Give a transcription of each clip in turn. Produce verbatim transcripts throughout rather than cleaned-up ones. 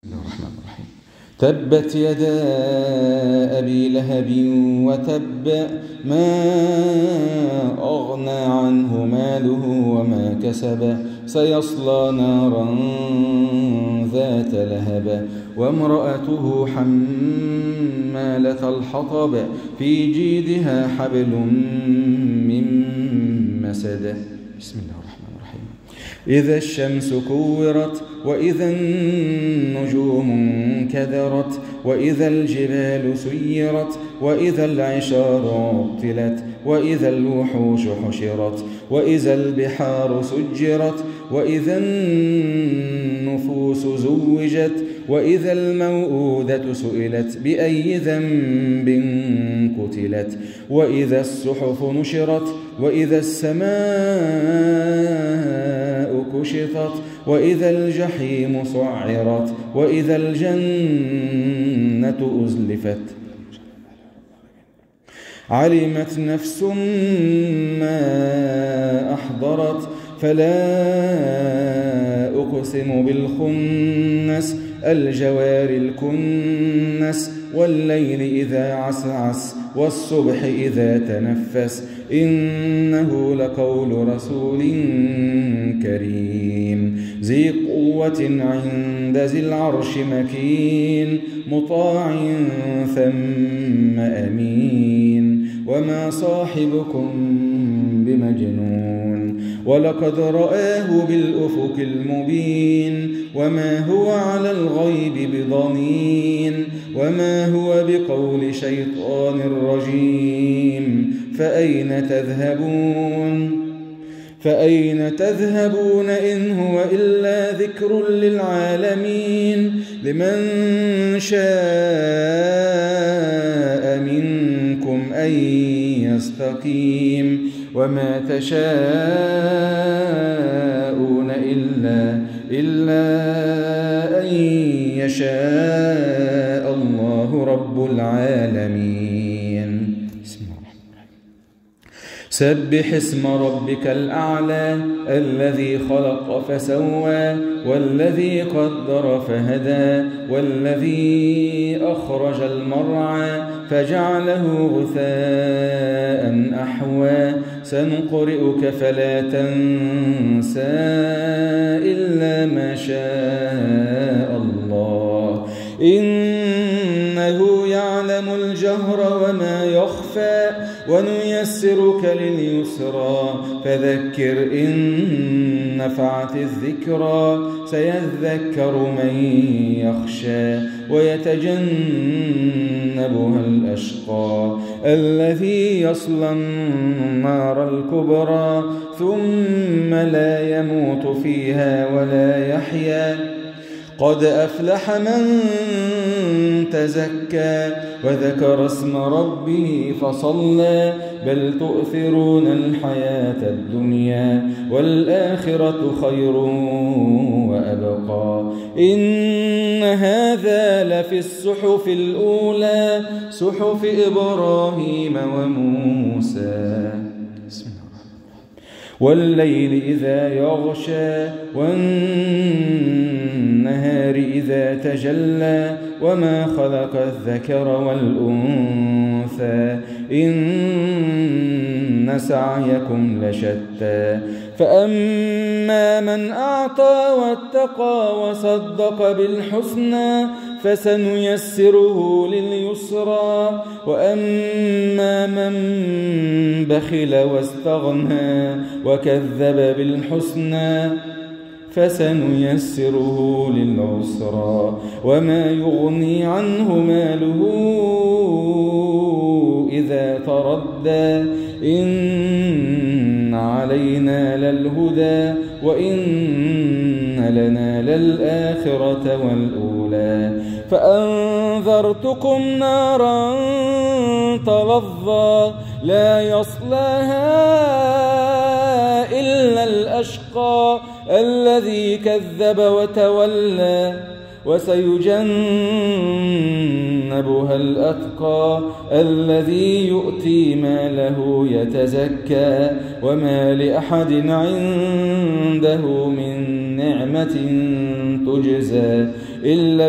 الله الرحمن الرحيم. تبت يدا أبي لهب وتب، ما أغنى عنه ماله وما كسب، سيصلى نارا ذات لهب، وامرأته حمالة الحطب، في جيدها حبل من مسد. بسم الله الرحمن الرحيم. إذا الشمس كورت، وإذا النجوم انكدرت، وإذا الجبال سيرت، وإذا العشار عطلت، وإذا الوحوش حشرت، وإذا البحار سجرت، وإذا النفوس زوجت، وإذا الموءودة سئلت بأي ذنب قتلت، وإذا الصحف نشرت، وإذا السماء كشطت، وإذا الجحيم سعرت، وإذا الجنة أزلفت. علمت نفس ما أحضرت، فلا أقسم بالخنس، الجوار الكنس، والليل إذا عسعس، والصبح إذا تنفس، إنه لقول رسول كريم، ذي قوة عند ذي العرش مكين، مطاع ثم أمين، وما صاحبكم بمجنون، ولقد رآه بالأفق المبين، وما هو على الغيب بضنين، وما هو بقول شيطان رجيم، فأين تذهبون فأين تذهبون إن هو إلا ذكر للعالمين، لمن شاء منكم أن يستقيم، وما تشاءون إلا إلا أن يشاء الله رب العالمين. بسم الله الرحمن الرحيم. سبح اسم ربك الأعلى، الذي خلق فسوى، والذي قدر فهدى، والذي أخرج المرعى فجعله غثاء أحوى، سنقرئك فلا تنسى إلا ما شاء الله، إنه يعلم الجهر وما يخفى، ونيسرك لليسرى، فذكر إن نفعت الذكرى، سيذكر من يخشى، ويتجنبها الأشقى، الذي يصلى النار الكبرى، ثم لا يموت فيها ولا يحيا، قد أفلح من تزكى، وذكر اسم ربه فصلى، بل تؤثرون الحياة الدنيا، والآخرة خير وأبقى، إن هذا لفي الصحف الأولى، صحف إبراهيم وموسى. والليل إذا يغشى، والنهار إذا تجلى، وما خلق الذكر والأنثى، إن سعيكم لشتى، فأما من أعطى واتقى وصدق بالحسنى، فسنيسره لليسرى، وأما من بخل واستغنى وكذب بالحسنى، فسنيسره للعسرى، وما يغني عنه ماله إذا تردى، إن علينا للهدى، وإن لنا للآخرة والأولى، فأنذرتكم نارا تلظى، لا يصلاها إلا الأشقى، الذي كذب وتولى، وسيجنبها الأتقى الذي يؤتي ماله يتزكى وما لأحد عنده من نعمة تجزى إلا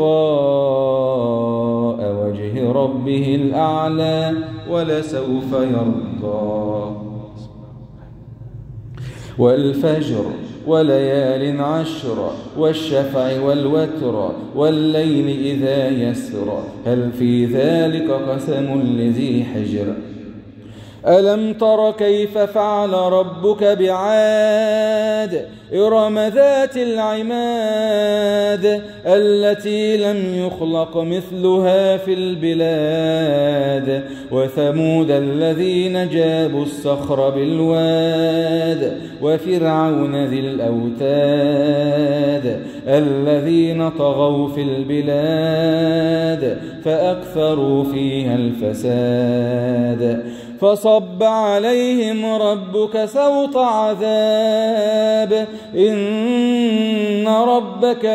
ابتغاء وجه ربه الأعلى ولسوف يرضى. والفجر وليال عشر والشفع والوتر والليل إذا يسر هل في ذلك قسم لذي حجر. ألم تر كيف فعل ربك بعاد إرم ذات العماد التي لم يخلق مثلها في البلاد وثمود الذين جابوا الصخر بالواد وفرعون ذي الأوتاد الذين طغوا في البلاد فأكثروا فيها الفساد فصب عليهم ربك سوط عذاب إن ربك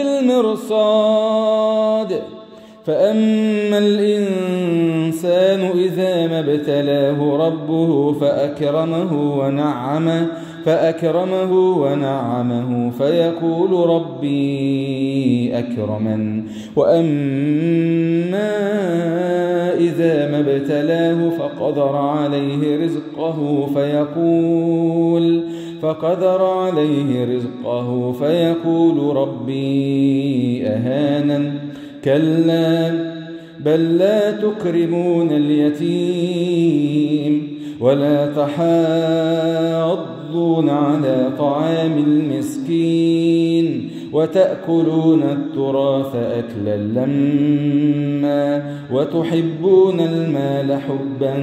لبالمرصاد. فأما الإنسان إذا ما ابتلاه ربه فأكرمه ونعمه فأكرمه ونعمه فيقول ربي أكرمن وأما إذا ما ابتلاه فقدر عليه رزقه فيقول فقدر عليه رزقه فيقول ربي أهانن كلا بل لا تكرمون اليتيم ولا تحاضون على طعام المسكين وتأكلون التراث أكلا لما وتحبون المال حبا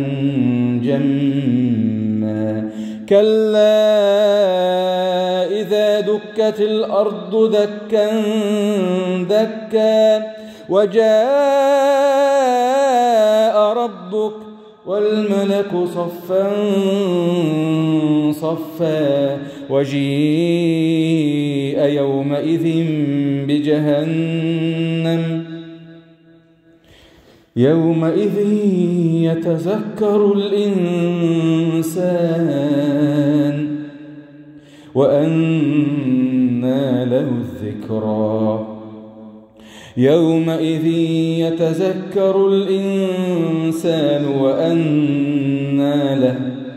جما كلا إذا دكت الأرض دكا دكا وجاء ربك والملك صفا صفا وجيء يومئذ بجهنم يومئذ يتذكر الإنسان وأنى له الذكرى يومئذ يتذكر الإنسان وأنى له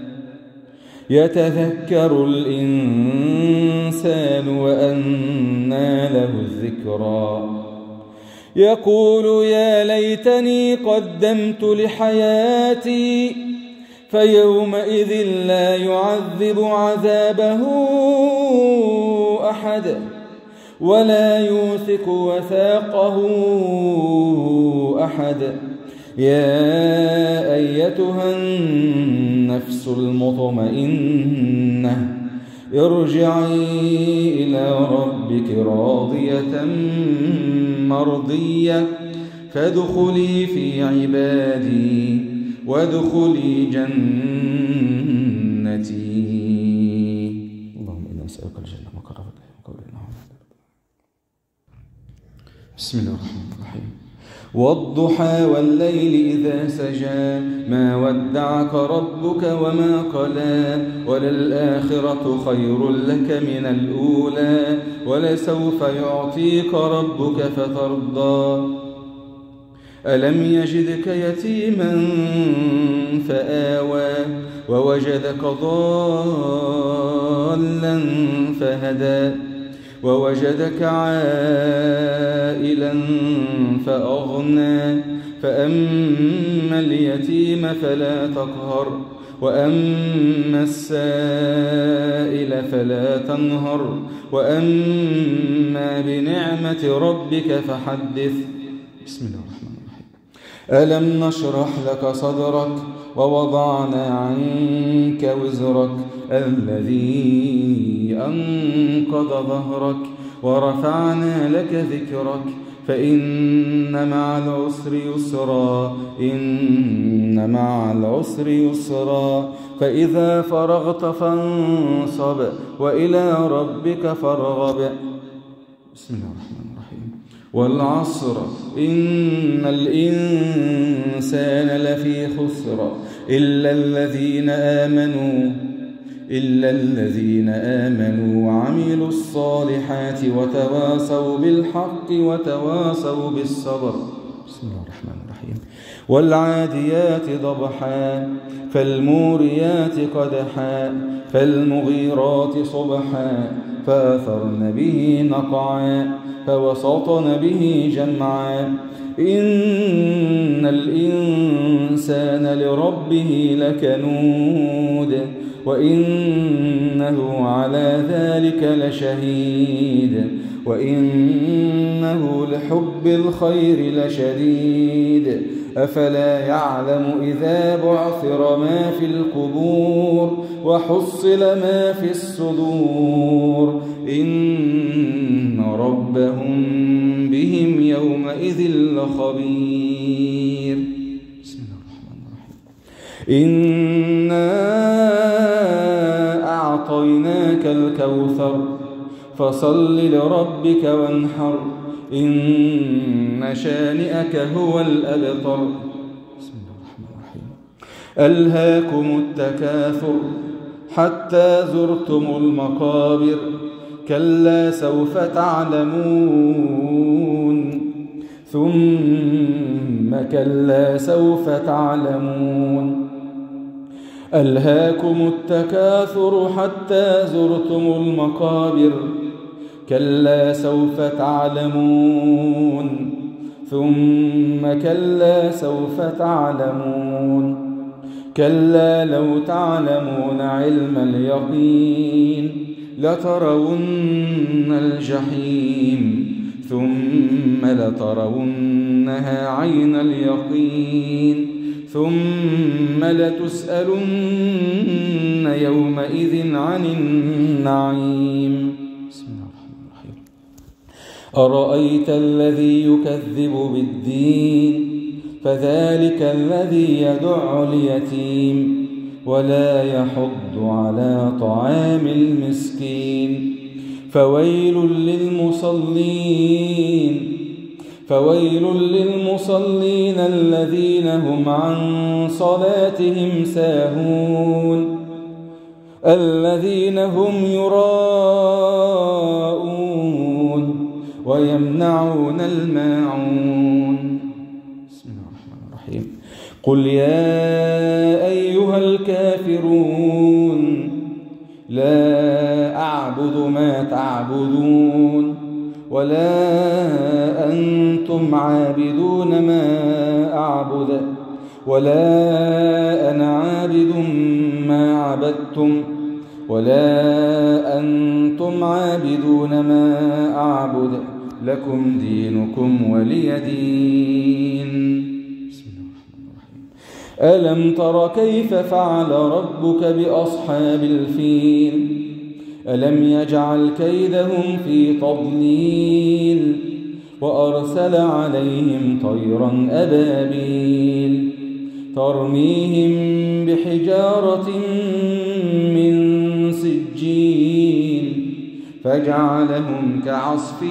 يتذكر الإنسان وأنى له الذكرى يقول يا ليتني قدمت لحياتي فيومئذ لا يعذب عذابه أحد ولا يوثق وثاقه أحد. يا أيتها النفس المطمئنة ارجعي إلى ربك راضية مرضية فادخلي في عبادي وادخلي جنتي. اللهم إنا نسألك الجنة وقرب إليها وقولنا. بسم الله الرحمن الرحيم. والضحى والليل إذا سجى ما ودعك ربك وما قلى وللآخرة خير لك من الأولى ولسوف يعطيك ربك فترضى. ألم يجدك يتيما فآوى ووجدك ضالا فهدى ووجدك عائلا فأغنى فأما اليتيم فلا تقهر وأما السائل فلا تنهر وأما بنعمة ربك فحدث. بسم الله الرحمن الرحيم. ألم نشرح لك صدرك ووضعنا عنك وزرك الذي أنقض ظهرك ورفعنا لك ذكرك فإن مع العسر يسرا إن مع العسر يسرا فإذا فرغت فانصب وإلى ربك فارغب. بسم الله الرحمن الرحيم. والعصر إن الإنسان لفي خسر إلا الذين آمنوا إلا الذين آمنوا وعملوا الصالحات وتواصوا بالحق وتواصوا بالصبر. بسم الله الرحمن الرحيم. والعاديات ضبحا فالموريات قدحا فالمغيرات صبحا فأثرن به نقعا فوسطن به جمعا إن الإنسان لربه لكنود وإنه على ذلك لشهيد وإنه لحب الخير لشديد أفلا يعلم إذا بعثر ما في القبور وحصل ما في الصدور إن ربهم بهم يومئذ لخبير. بسم الله الرحمن الرحيم. إنا أعطيناك الكوثر فصل لربك وانحر إن شانئك هو الأبتر. بسم الله الرحمن الرحيم. ألهاكم التكاثر حتى زرتم المقابر كلا سوف تعلمون ثم كلا سوف تعلمون. ألهاكم التكاثر حتى زرتم المقابر كلا سوف تعلمون ثم كلا سوف تعلمون. كلا لو تعلمون علم اليقين لترون الجحيم ثم لترونها عين اليقين ثم لتسألن يومئذ عن النعيم. بسم الله الرحمن الرحيم. أرأيت الذي يكذب بالدين فذلك الذي يدع اليتيم ولا يحض على طعام المسكين فويل للمصلين فويل للمصلين الذين هم عن صلاتهم ساهون الذين هم يراءون ويمنعون الماعون. بسم الله الرحمن الرحيم. قل يا أيها الكافرون لا أعبد ما تعبدون ولا أنتم عابدون ما أعبد ولا أنا عابد ما عبدتم ولا أنتم عابدون ما أعبد لكم دينكم ولي دين. بسم الله الرحمن الرحيم. ألم تر كيف فعل ربك بأصحاب الفيل ألم يجعل كيدهم في تضليل وأرسل عليهم طيرا أبابيل ترميهم بحجارة من سجيل فجعلهم كعصف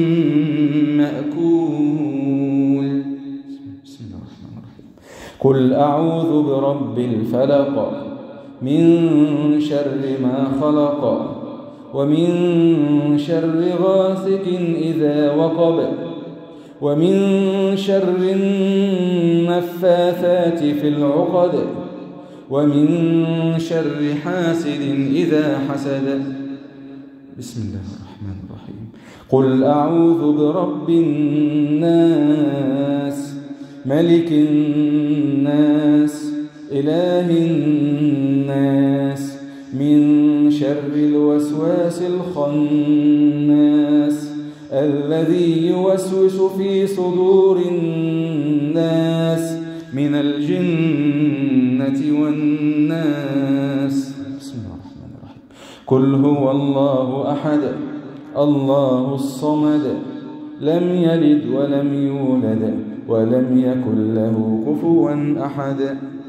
مأكول. بسم الله الرحمن الرحيم. قل أعوذ برب الفلق من شر ما خلق ومن شر غاسق إذا وقب ومن شر النفاثات في العقد ومن شر حاسد إذا حسد. بسم الله الرحمن الرحيم. قل أعوذ برب الناس ملك الناس إله الناس من شر الوسواس الخناس الذي يوسوس في صدور الناس من الجنة والناس. بسم الله الرحمن الرحيم. قل هو الله أحد الله الصمد لم يلد ولم يولد ولم يكن له كفوا أحد.